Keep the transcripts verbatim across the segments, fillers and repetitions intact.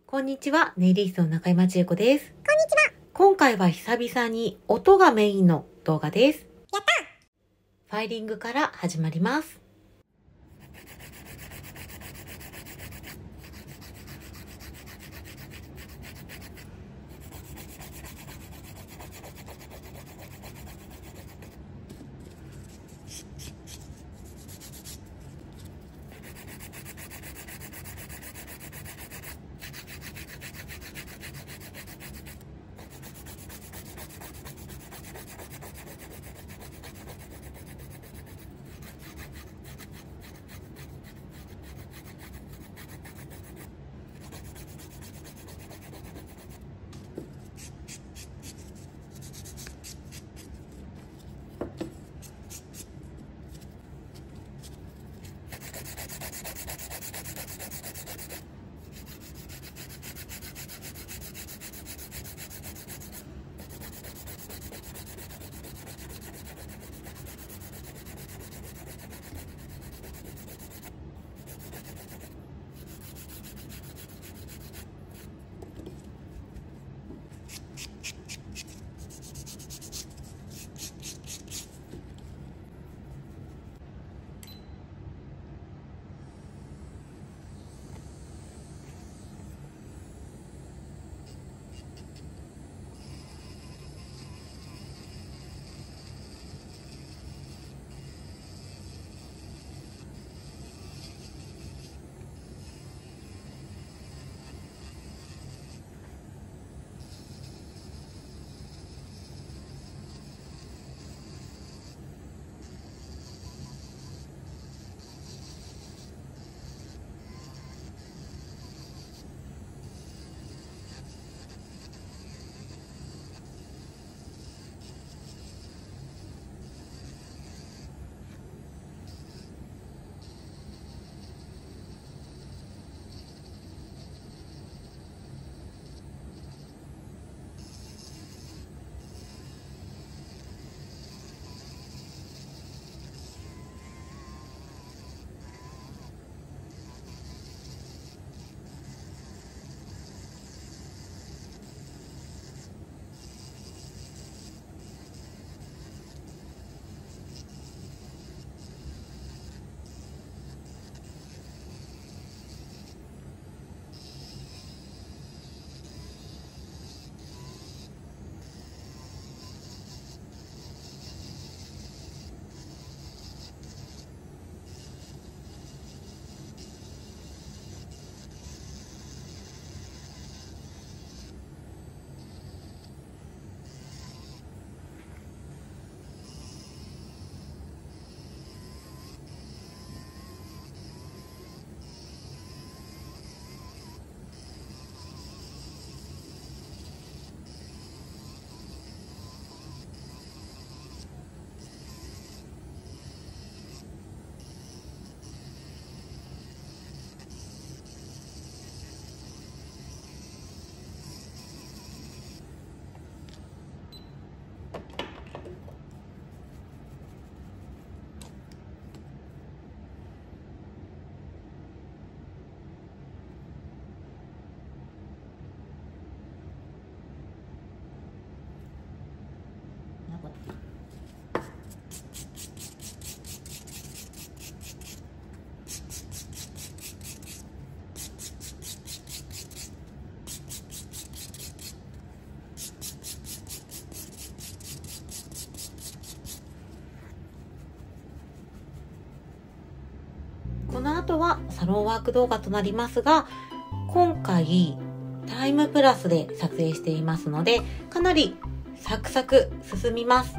こんにちは、ネイリストの中山千恵子です。 こんにちは。 今回は久々に音がメインの動画です。 やったファイリングから始まります。この後はサロンワーク動画となりますが、今回タイムプラスで撮影していますので、かなりサクサク進みます。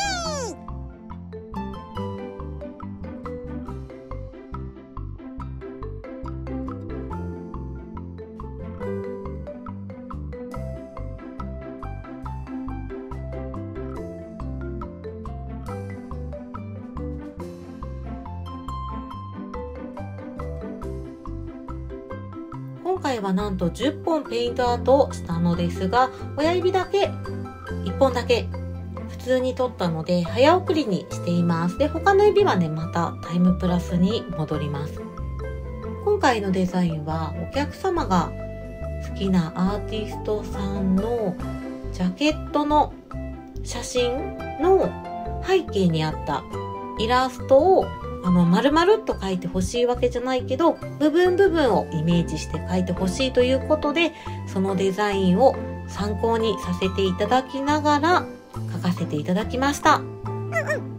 今回はなんとじゅっぽんペイントアートをしたのですが、親指だけいっぽんだけ普通に撮ったので早送りにしています。で、他の指はね、またタイムプラスに戻ります。今回のデザインはお客様が好好きなアーティストさんのジャケットの写真の背景にあったイラストをあの丸々っと描いてほしいわけじゃないけど、部分部分をイメージして描いてほしいということで、そのデザインを参考にさせていただきながら描かせていただきました。うんうん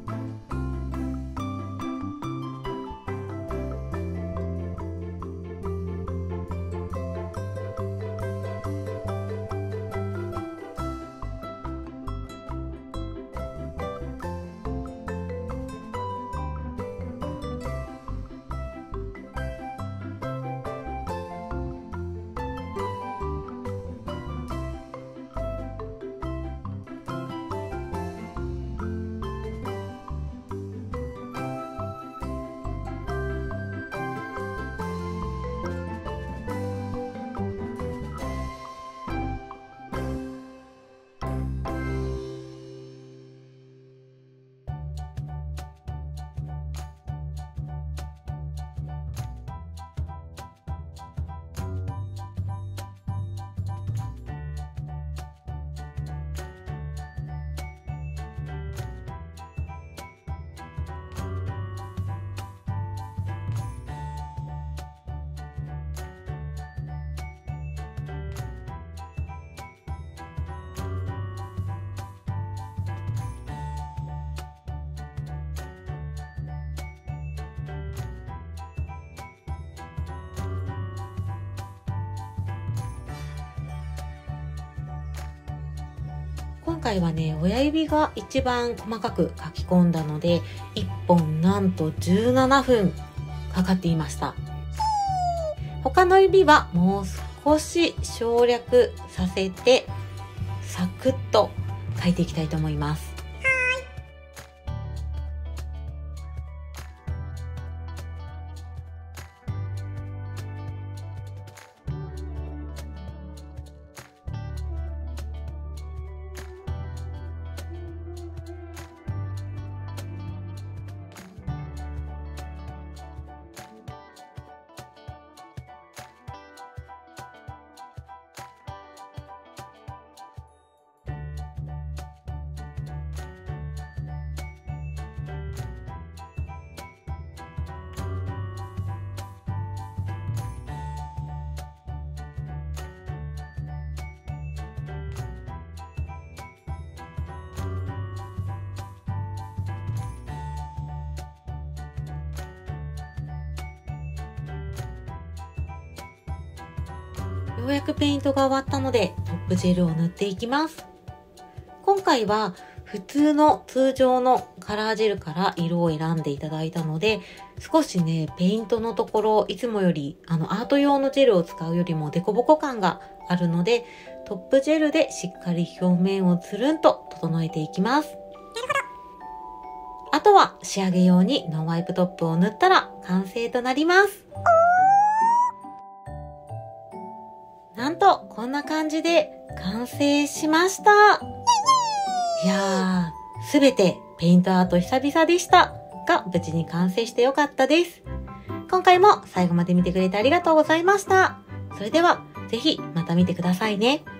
今回はね、親指が一番細かく書き込んだので、いっぽんなんとじゅうななふんかかっていました。他の指はもう少し省略させて、サクッと書いていきたいと思います。ようやくペイントが終わったのでトップジェルを塗っていきます。今回は普通の通常のカラージェルから色を選んでいただいたので、少しね、ペイントのところいつもよりあのアート用のジェルを使うよりもデコボコ感があるので、トップジェルでしっかり表面をつるんと整えていきます。なるほど。あとは仕上げ用にノンワイプトップを塗ったら完成となります。なんとこんな感じで完成しました。いやー、すべてペイントアート久々でしたが、無事に完成してよかったです。今回も最後まで見てくれてありがとうございました。それではぜひまた見てくださいね。